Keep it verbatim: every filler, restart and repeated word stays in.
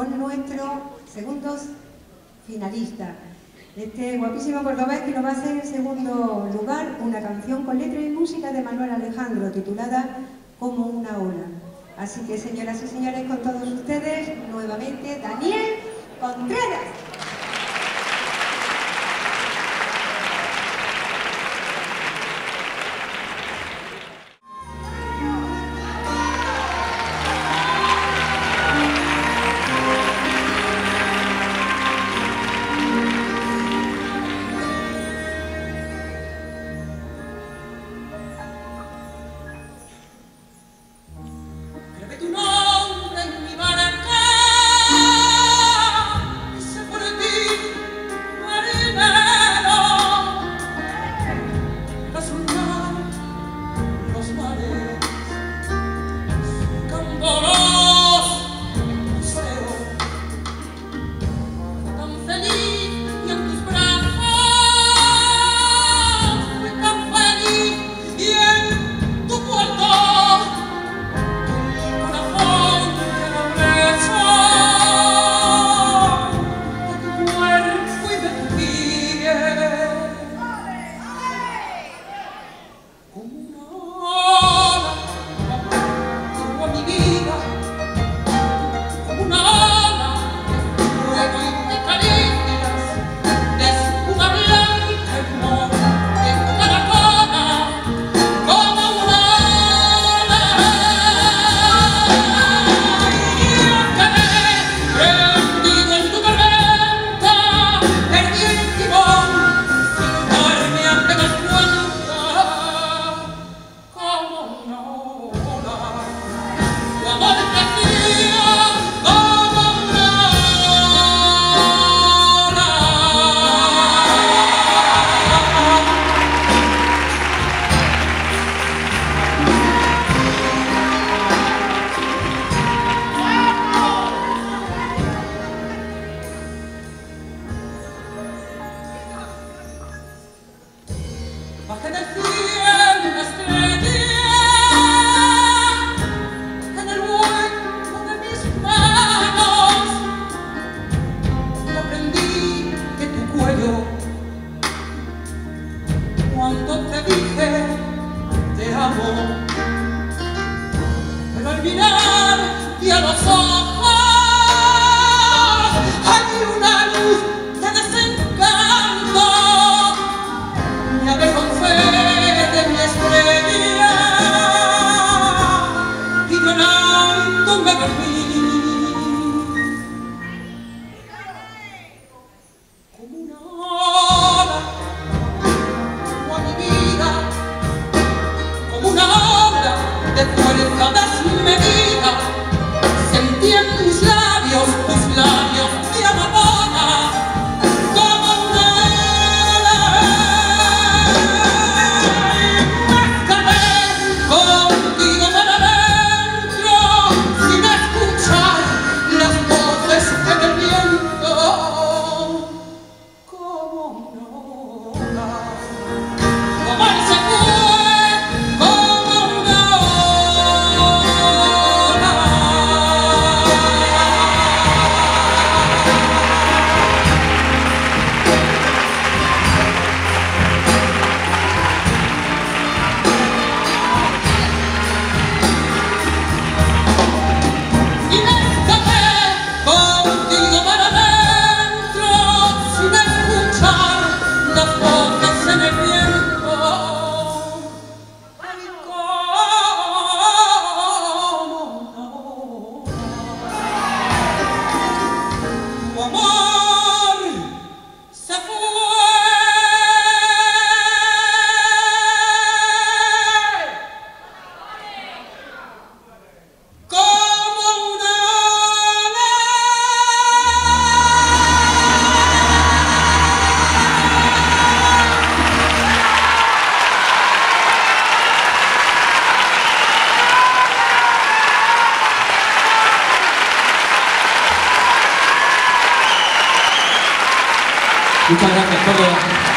con nuestro segundo finalista. Este guapísimo cordobés que nos va a hacer en segundo lugar una canción con letra y música de Manuel Alejandro titulada Como una ola. Así que, señoras y señores, con todos ustedes, nuevamente Daniel Contreras. Cuando te dije te amo, pero al mirarte a los ojos hay una luz de desencanto. Me avergoncé de mi estrella y llorando me dormí como una ola. De fuerza desmedida, sentí en mis labios, tus labios de amapola, como una ola. Me escapé contigo para adentro, sin escuchar las voces en el viento, como una ola. Como él se fue. Muchas gracias, Córdoba.